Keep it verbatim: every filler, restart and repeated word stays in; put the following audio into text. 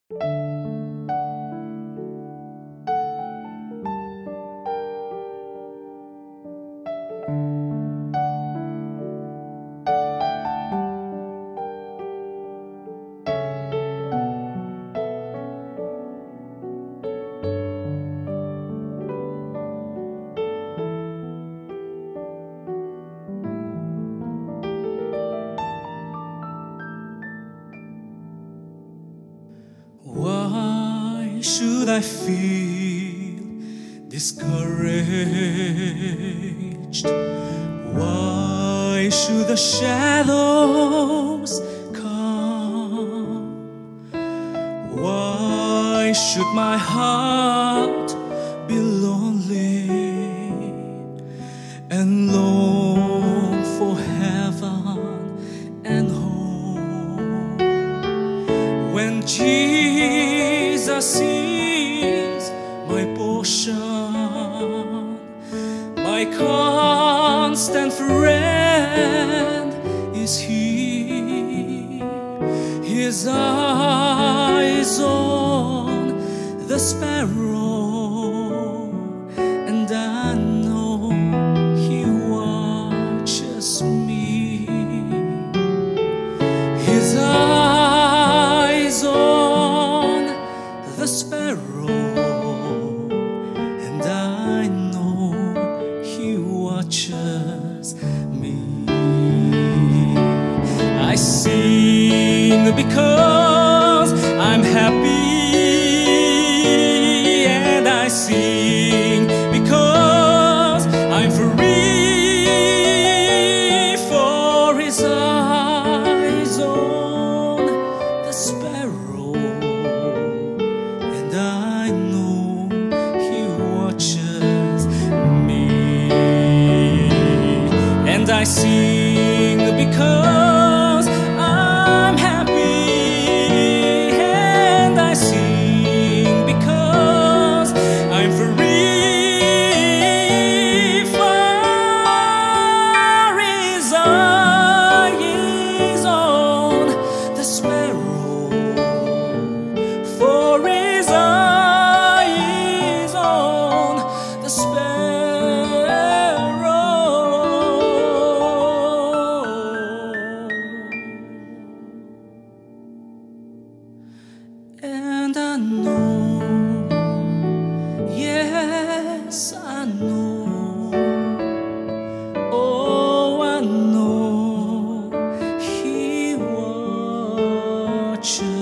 Why should I feel discouraged? Why should the shadows come? Why should my heart be lonely and long for heaven and home? When Jesus is my portion, my constant friend is He. His eyes on the sparrow, and I know He watches me. His eyes on the sparrow, and I know He watches me. I sing because I'm happy, and I sing because I'm free, for His eyes on the sparrow, and I know He watches me. And I sing because I'm happy, and I sing because I'm free, for His eyes on the sparrow, for His eyes on the sparrow. And I know, yes, I know, oh, I know He watches